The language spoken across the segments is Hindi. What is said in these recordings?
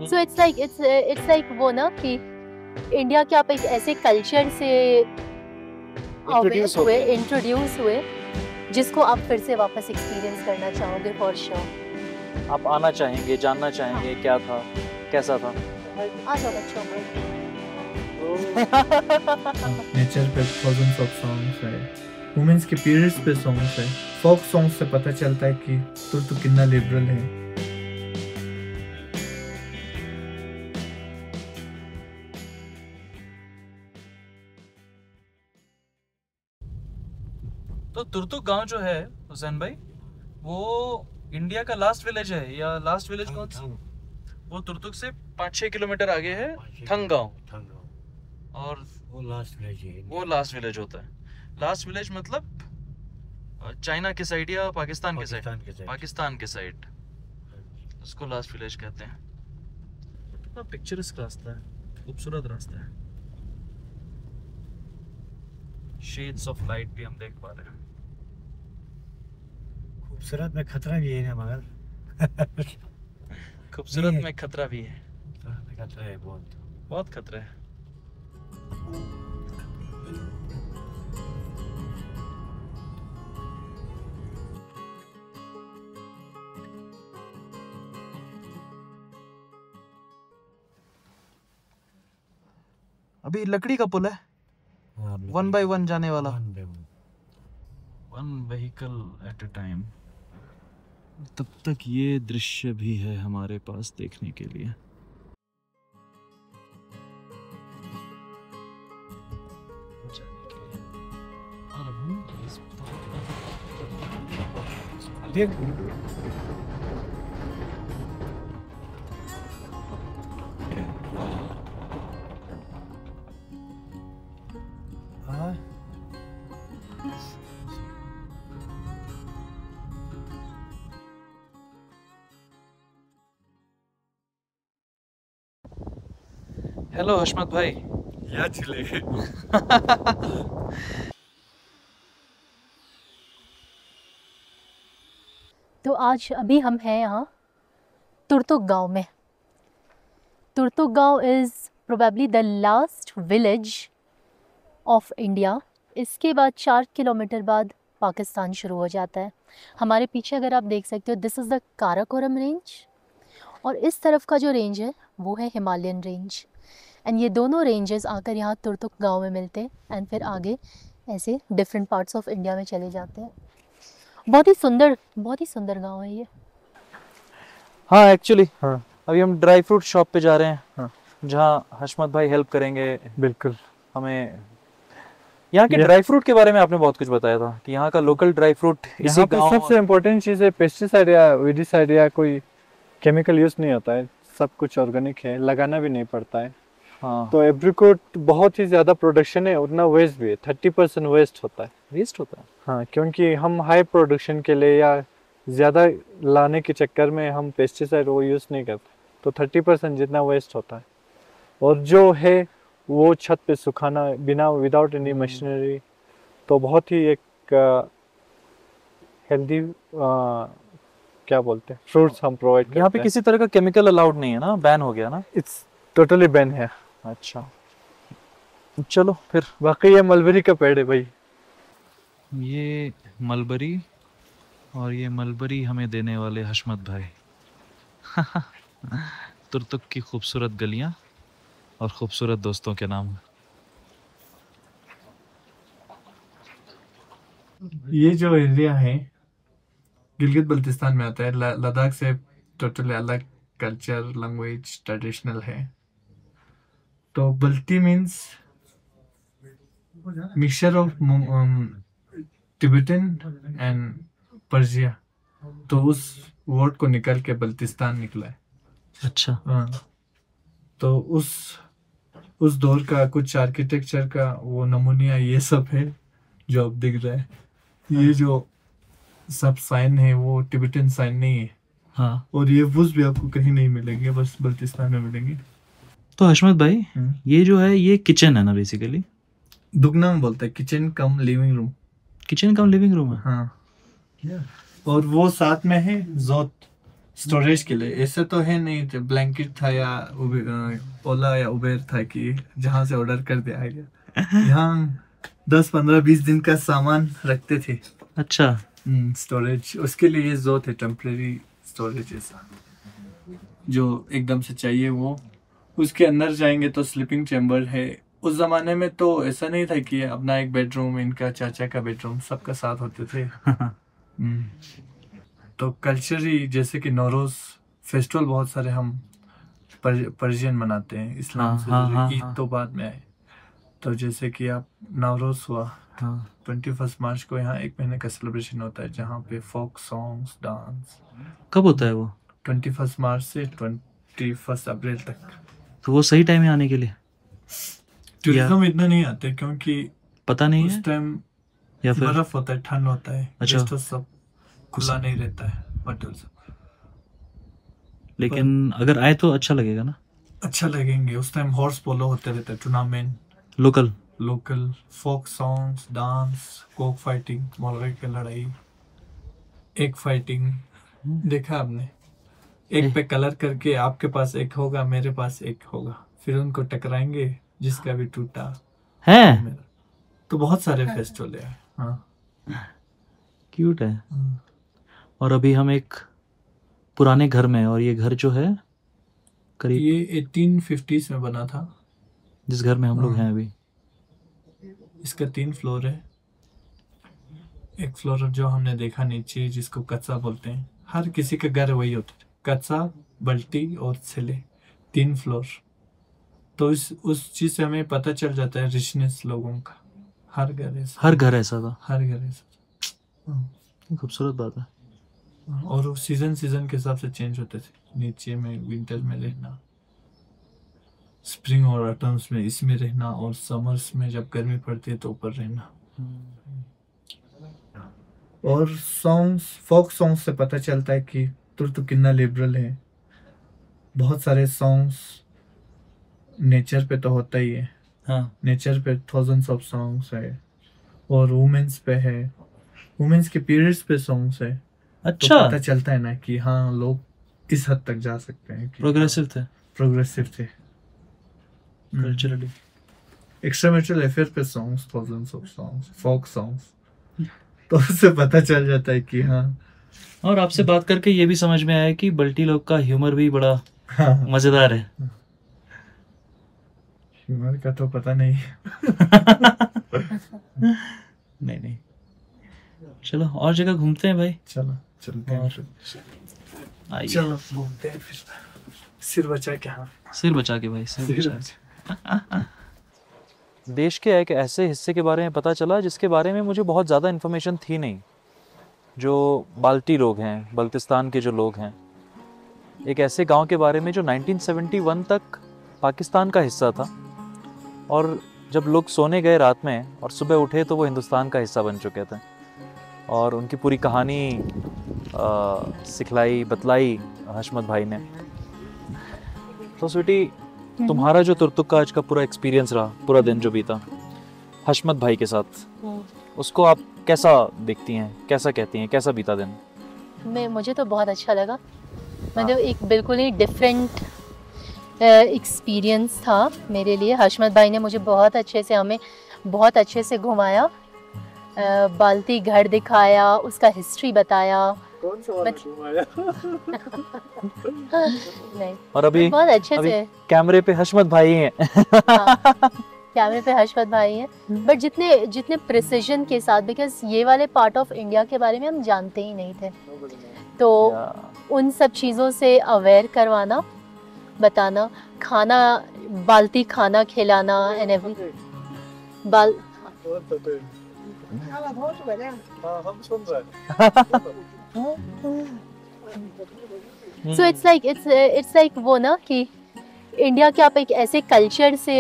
सो इट्स लाइक वो ना कि इंडिया के आप एक ऐसे कल्चर से इंट्रोड्यूस हुए जिसको आप फिर से वापस एक्सपीरियंस करना चाहोगे फॉर श्योर। आप आना चाहेंगे, जानना चाहेंगे क्या था, कैसा था। आ जाओ बच्चों में। नेचर पे थाउजेंड्स ऑफ सॉन्ग्स है, वुमेन्स के पीरियड्स पे सॉन्ग्स है, फोक सॉन्ग्स से पता चलता है कि तुर्तुक कितना लिबरल है। तो तुर्तुक गांव जो है हुसैन भाई, वो इंडिया का लास्ट विलेज है, या लास्ट विलेज कौन सा? वो तुर्तुक से 5-6 किलोमीटर आगे है थंग गांव, और वो लास्ट विलेज है। वो लास्ट विलेज होता है। लास्ट विलेज मतलब चाइना के साइड या पाकिस्तान के साइड? पाकिस्तान के साइड, उसको लास्ट विलेज कहते हैं। कितना पिक्चरस्क रास्ता है, खूबसूरत रास्ता है। शेड्स ऑफ लाइट भी हम देख पा रहे हैं। खूबसूरत में खतरा भी है ना, मगर खूबसूरत में खतरा भी है। खतरा है, बहुत खतरा है। अभी लकड़ी का पुल है, 1 by 1 जाने वाला, 1 व्हीकल एट अ टाइम। तब तक ये दृश्य भी है हमारे पास देखने के लिए। हेलो हशमत भाई। या चले तो आज अभी हम हैं यहाँ तुर्तुक गांव में। तुर्तुक गांव is probably the last village of India. इसके बाद 4 किलोमीटर बाद पाकिस्तान शुरू हो जाता है। हमारे पीछे अगर आप देख सकते हो, this is the Karakoram range, और इस तरफ का जो रेंज है वो है हिमालयन रेंज। एंड ये दोनों रेंजेस आकर यहाँ तुर्तुक गांव में मिलते हैं, एंड फिर आगे ऐसे डिफरेंट पार्ट्स ऑफ इंडिया में चले जाते हैं। बहुत ही सुंदर गांव है ये। हाँ एक्चुअली, हाँ अभी हम ड्राई फ्रूट शॉप पे जा रहे हैं, हाँ, जहाँ हशमत भाई हेल्प करेंगे बिल्कुल हमें। यहाँ के ड्राई फ्रूट के बारे में आपने बहुत कुछ बताया था कि यहाँ का लोकल ड्राई फ्रूट यहाँ पे सबसे इम्पोर्टेंट चीज़ है पेस्टिसाइड या वीडिसाइड या कोई केमिकल यूज नहीं होता है, सब कुछ ऑर्गेनिक है, लगाना भी नहीं पड़ता है। हाँ। तो एप्रिकॉट बहुत ही ज़्यादा प्रोडक्शन है, उतना वेस्ट भी है, 30% वेस्ट होता है। वेस्ट होता है? हाँ, क्योंकि हम हाई प्रोडक्शन के लिए या ज़्यादा लाने के चक्कर में हम पेस्टिसाइड वो यूज़ नहीं करते, तो 30% जितना वेस्ट होता है। और जो है वो छत पे सुखाना बिना विदाउट एनी मशीनरी, तो बहुत ही एक हेल्दी क्या बोलते हैं फ्रूट्स हम प्रोवाइड करते हैं। यहाँ पे किसी तरह का केमिकल अलाउड नहीं है ना, बैन हो गया ना? इट्स टोटली बैन है। अच्छा चलो फिर। बाकी ये मलबरी का पेड़ है भाई, ये मलबरी, और ये मलबरी हमें देने वाले हशमत भाई। तुर्तुक की खूबसूरत गलियां और खूबसूरत दोस्तों के नाम। ये जो एरिया है गिलगित बल्तिस्तान में आता है, लद्दाख से टोटली अलग कल्चर, लैंग्वेज, ट्रेडिशनल है। तो Balti means mixture of Tibetan and Persia, तो उस वर्ड को निकाल के बल्तिस्तान निकला है। अच्छा। हाँ, तो उस दौर का कुछ आर्किटेक्चर का वो नमूनिया ये सब है जो अब दिख रहा है। ये जो सब साइन है वो तिब्बतन साइन नहीं है। हाँ। और ये वुज भी आपको कहीं नहीं मिलेंगे, बस बल्तिस्तान में मिलेंगे। तो हशमत भाई, ये जो है ये किचन है ना बेसिकली? दुगना बोलता है, kitchen cum living room. Kitchen cum living room है? हाँ। और वो साथ में है जोत, स्टोरेज के लिए। ऐसे तो है नहीं, तो ब्लैंकेट था या ओला या उबेर था कि जहाँ से ऑर्डर कर दिया गया। यहाँ 10-15-20 दिन का सामान रखते थे। अच्छा। स्टोरेज, उसके लिए ये जो थे टेम्परेरी स्टोरेज, ऐसा जो एकदम से चाहिए वो। उसके अंदर जाएंगे तो स्लीपिंग चैम्बर है। उस जमाने में तो ऐसा नहीं था कि अपना एक बेडरूम, इनका चाचा का बेडरूम, सबका साथ होते थे। तो कल्चरली जैसे कि नौरोज फेस्टिवल बहुत सारे हम पर्शियन मनाते हैं, इस्लाम से जुड़े। ईद तो बाद में आए। तो जैसे कि आप नवरोज हुआ, 21 मार्च को यहाँ 1 महीने का सेलिब्रेशन होता है, जहाँ पे फोक सॉन्ग्स, डांस। कब होता है वो? 21 मार्च से 21 अप्रैल तक। तो वो सही टाइम है आने के लिए? टूरिज्म इतना नहीं आते क्योंकि पता नहीं उस है टाइम या फिर बर्फ होता है, ठंड होता है। अच्छा। गेस्ट हाउस सब खुला नहीं रहता है, होटल सब। लेकिन अगर आए तो अच्छा लगेगा ना? अच्छा लगेंगे। उस टाइम हॉर्स पोलो होते रहता है, tournament, local folk songs, dance, cock fighting, मोलरे की लड़ाई, एक फाइटिंग। देखा आपने? एक पे कलर करके आपके पास एक होगा, मेरे पास एक होगा, फिर उनको टकराएंगे, जिसका भी टूटा है। वो मेरा। तो बहुत सारे फेस्टिवल है। हाँ, क्यूट है। और अभी हम एक पुराने घर में, और ये घर जो है करीब, ये 1850s में बना था, जिस घर में हम लोग हैं अभी। इसका 3 फ्लोर है। एक फ्लोर जो हमने देखा नीचे, जिसको कच्चा बोलते हैं, हर किसी का घर वही होता है, कच्चा, बल्टी और छिले, 3 फ्लोर। तो उस चीज से हमें पता चल जाता है रिचनेस लोगों का। हर घर ऐसा था। हर घर ऐसा। खूबसूरत बात है। और वो सीजन के हिसाब से चेंज होते थे। नीचे में विंटर में रहना, स्प्रिंग और ऑटम्स में इसमें रहना, और समर्स में जब गर्मी पड़ती है तो ऊपर रहना। और सॉन्ग्स, फोक सॉन्ग्स से पता चलता है कि तुर्क कितना लिबरल है। बहुत सारे सॉन्ग्स नेचर पे तो होता ही है। नेचर पे थाउजेंड्स ऑफ सॉन्ग्स है, और वुमेन्स पे है, वुमेन्स के पीरियड्स पे सॉन्ग्स है। अच्छा। तो पता चलता है ना कि हाँ, लोग इस हद तक जा सकते हैं कि प्रोग्रेसिव थे कल्चरली। एक्स्ट्रामैरिटल अफेयर पे songs, thousands of songs, folk songs. तो उससे पता चल जाता है कि हाँ। और आपसे बात करके ये भी समझ में आया कि बल्टी लोग का ह्यूमर भी बड़ा मजेदार है। ह्यूमर का तो पता नहीं। नहीं, चलो और जगह घूमते हैं भाई। चलो चलते हैं। आइए। चलो घूमते हैं फिर। सिर बचा के। हाँ, सिर बचा के भाई, सिर बचा के। देश के एक ऐसे हिस्से के बारे में पता चला जिसके बारे में मुझे बहुत ज़्यादा इन्फॉर्मेशन थी नहीं। जो बाल्टी लोग हैं, बल्तिस्तान के जो लोग हैं, एक ऐसे गांव के बारे में जो 1971 तक पाकिस्तान का हिस्सा था, और जब लोग सोने गए रात में और सुबह उठे तो वो हिंदुस्तान का हिस्सा बन चुके थे। और उनकी पूरी कहानी सिखलाई, बतलाई हशमत भाई ने। तो स्वीटी, तुम्हारा जो तुर्तुक का आज का पूरा एक्सपीरियंस रहा, पूरा दिन जो बीता हशमत भाई के साथ, उसको आप कैसा देखती हैं, कैसा कहती हैं, कैसा बीता दिन? मुझे तो बहुत अच्छा लगा। मतलब एक बिल्कुल ही डिफरेंट एक्सपीरियंस था मेरे लिए। हशमत भाई ने मुझे बहुत अच्छे से घुमाया, बाल्टी घर दिखाया, उसका हिस्ट्री बताया। कौन सा वाला घुमाया? नहीं, और अभी बहुत अच्छे से कैमरे पे हशमत भाई हैं। हाँ, कैमरे पे हशमत भाई हैं। बट जितने प्रिसिजन के साथ, बिकॉज ये वाले पार्ट ऑफ इंडिया के बारे में हम जानते ही नहीं थे, तो उन सब चीज़ों से अवेयर करवाना, बताना, बाल्टी खाना खिलाना एंड एवरीथिंग। हम सुन रहे हैं। सो इट्स लाइक वो ना कि इंडिया के आप एक ऐसे कल्चर से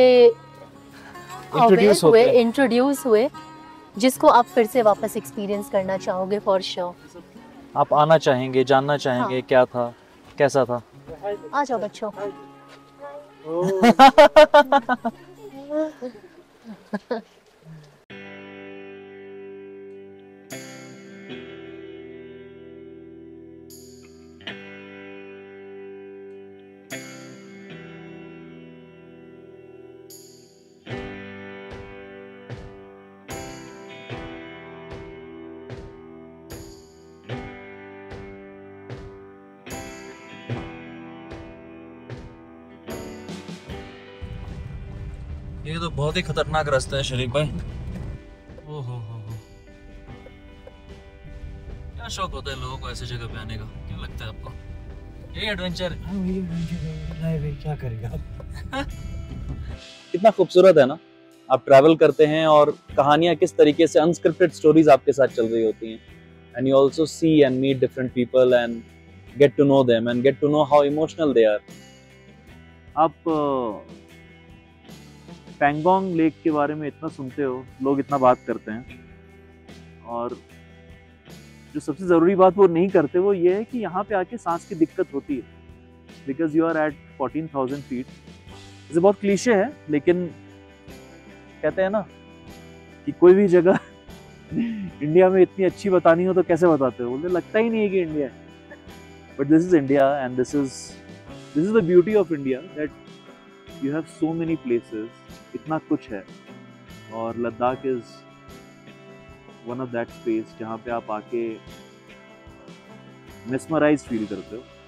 इंट्रोड्यूस हुए जिसको आप फिर से वापस एक्सपीरियंस करना चाहोगे फॉर श्योर। आप आना चाहेंगे, जानना चाहेंगे हाँ। क्या था, कैसा था। आ जाओ बच्चों। ये तो बहुत ही खतरनाक रास्ता है शरीफ भाई। ओ हो क्या शौक होता है लोगों को ऐसी जगह पे आने का, क्या लगता है आपको? यही एडवेंचर हाँ वही लाइफ है, क्या करेगा आप। कितना खूबसूरत है ना, आप ट्रैवल करते हैं और कहानियां किस तरीके से अनस्क्रिप्टेड स्टोरीज आपके साथ चल रही होती हैं, and you also see and meet different people and get to know them and get to know how emotional they are. आप पैंगोंग लेक के बारे में इतना सुनते हो, लोग इतना बात करते हैं, और जो सबसे ज़रूरी बात वो नहीं करते वो ये है कि यहाँ पे आके सांस की दिक्कत होती है, because you are at 14,000 feet. ये बहुत क्लीशे है, लेकिन कहते हैं ना कि कोई भी जगह इंडिया में इतनी अच्छी बतानी हो तो कैसे बताते हो, बोलते लगता ही नहीं है कि इंडिया है, but this is India and this is the beauty of India that you have so many places, इतना कुछ है। और Ladakh is one of that space जहाँ पे आप आके मेस्मराइज फील करते हो।